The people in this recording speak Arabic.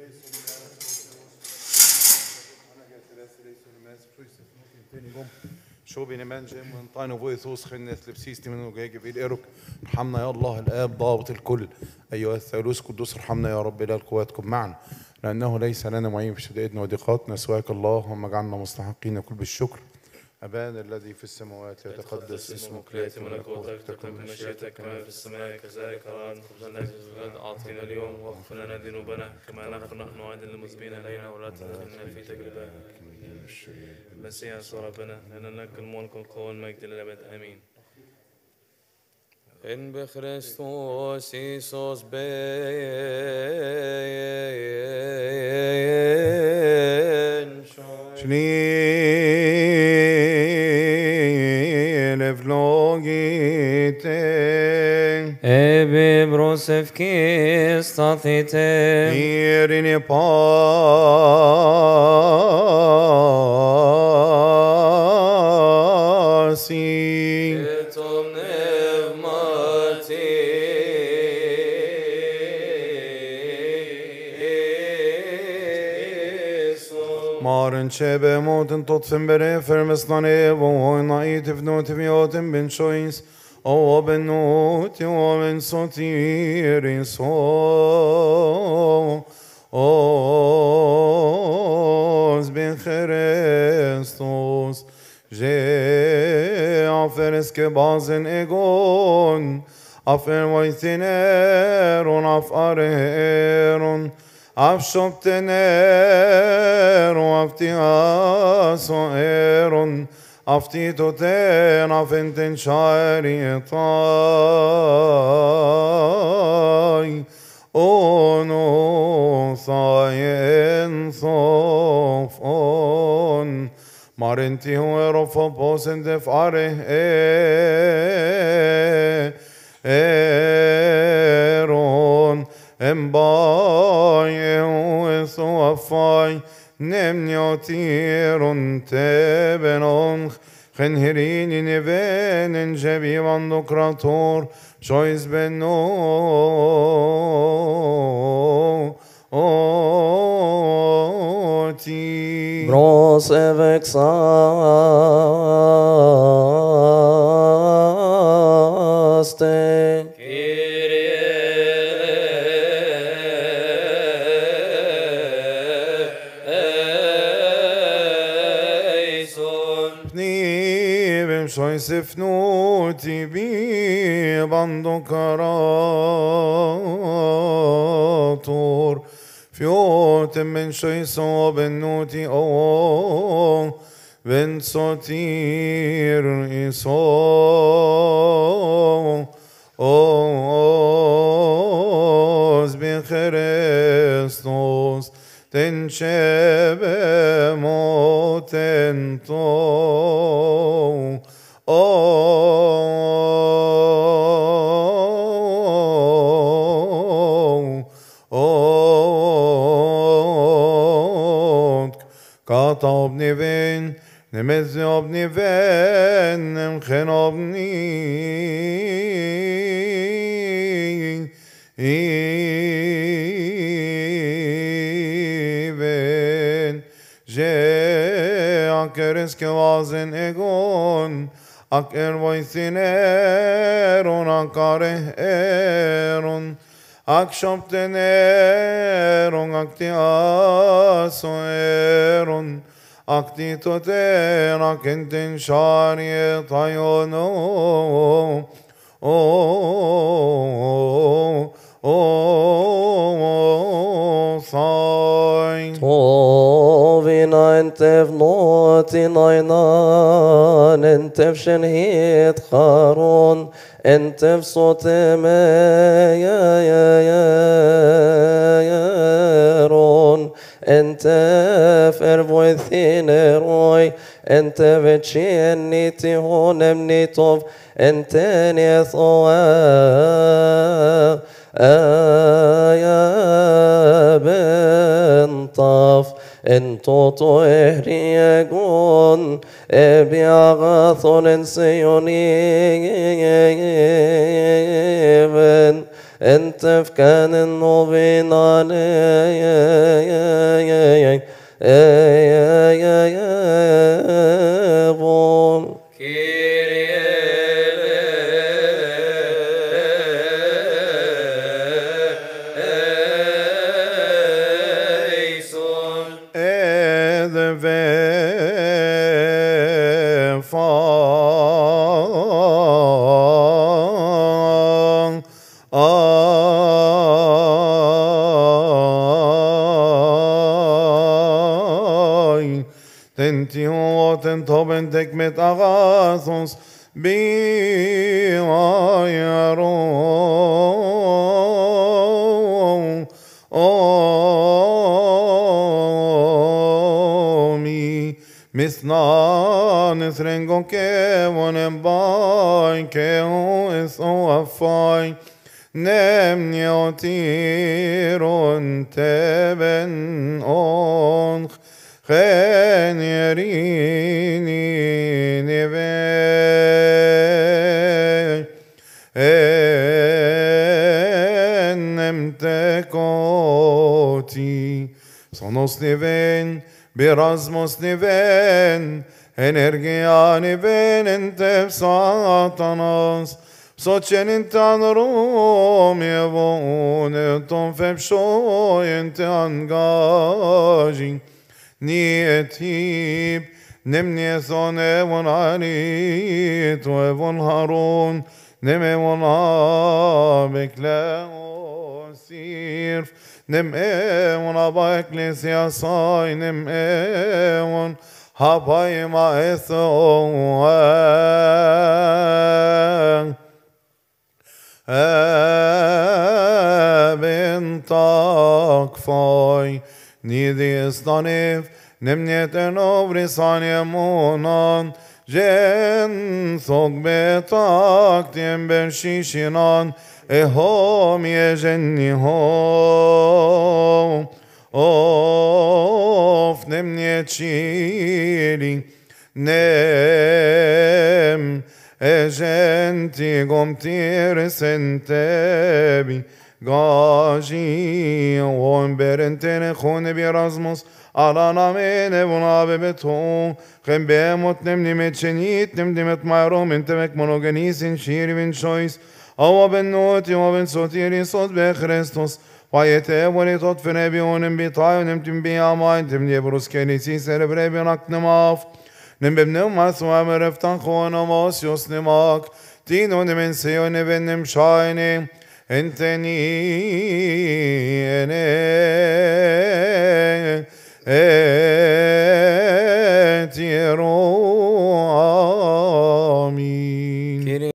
شو بين منجم وانطاني ويثوس خنث لبسيستي من وجاجي في الإيرك. ارحمنا يا الله الآب ضابط الكل، أيها الثالوث قدوس ارحمنا يا رب إلى قواتكم معنا، لأنه ليس لنا معين في شدائدنا وضيقاتنا سواك اللهم اجعلنا مستحقين كل بالشكر. أبانا الذي في السماوات يتقدس اسمك، ليأتي ملكوتك، تكن مشيئتك كما في السماء كذلك على الأرض. خبزنا الذي في الغد أعطينا اليوم، واغفر لنا ذنوبنا كما نغفر نحن أيضا للمذنبين إلينا، ولا تدخلنا في تجربة. المسيح يسوع ربنا، لأن لك الملك والقوة والمجد للأبد آمين. إن بخريستوس إيسوس بين شنيل فلوجيتي Ebe brosevki stathite إيريني باسي etom nevmati Maren çebe moten tot sembere fermes nane vo nait vnot vioten ben choins o ben not o ben sotirin so os ben Christos je aferes ke bazen egon afer vaiteneron afareron Afshoptener och aftiasoeron aftitoten afenten charietai ono saien sofon marenti huerofoposen defare eron Embaye uesofai nemniotirun tebenon Genherini nevenen jebi vandokrator Jois beno oti Bros evexaste Sefnuti bi bandokarator Fjoten men so benuti o Ben sotir iso Os bin Christos Den chebe motento Kata obniven, nemeze obniven, nemchen obniven. Je akeres kevazen egon, aker voisineron, akareheron, akshopteneron, aktiasoeron, aktitoten, akenten sharietayono, sign. Tovina entev notina inan entev shenhit charon entev sotemeyeron entef ervoithineroi entef etchieniti honem nitov enten yethoa bentaf entoto ehriegon ebiagathon en seyoniven انت في كان النوبينا بون Toben tek met agathos biayaro mi misnan esrengo ke vonem bai ke es o afai nem nyotiron teben on خان يريني نبي نمتكوتي صنوس نبين برزموس نبين انرجيا نبين انت بساطناس صوتشن انت نروم يبون انتم فبشوي انت انجاجي نيتيب نمني ثوني ونعريت وابن هارون نمي ونعبك لا سيرف نمي ونعبك لسياساي نمي ونعباي ما إثوان بنتك فاي نيدي استانيف نمنيت نوبري صاني مونان جن ثوق بيتاك تيم برشيشنان اهوم يجني هوم اوف نمنيت شيري نم اجنتي قمتي رسنتبي Gaji on berentene khone bi Erasmus alana mene buna bebeton khembe mot nemni metchenit nemdimet mayrom entemek monogenisin shirvin choice awa ben not awa ben sotiri sot be Christos vayete vone tot fene bi onem bi tayonem tim bi amain tim die bruskenisi cerebre bi naknemav nem mas wa mereftan khona mos yosnemak tino nemen seyone benem shaine Enteni ene